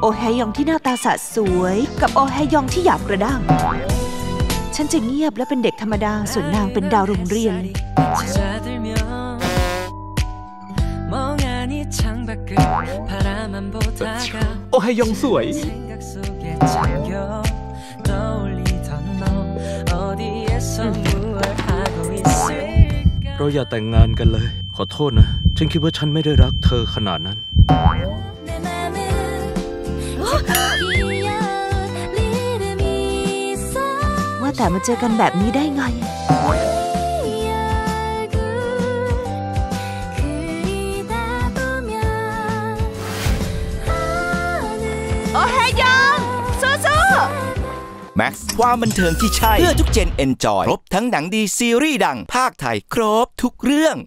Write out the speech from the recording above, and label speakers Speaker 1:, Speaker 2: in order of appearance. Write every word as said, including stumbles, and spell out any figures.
Speaker 1: โอแฮยองที่หน้าตาสะสวยกับโอแฮยองที่หยาบกระด้างฉันจะเงียบและเป็นเด็กธรรมดาส่วนนางเป็นดาวโรงเรียนเลย
Speaker 2: โอแฮยองสวยเราอย่าแต่งงานกันเลยขอโทษนะฉันคิดว่าฉันไม่ได้รักเธอขนาดนั้น
Speaker 1: ว่าแต่มาเจอกันแบบนี้ได้ไงโอแฮยองสู้ๆ
Speaker 3: แม็กซ์ความบันเทิงที่ใช่เพื่อทุกเจนเอนจอยครบทั้งหนังดีซีรีส์ดังภาคไทยครบทุกเรื่อง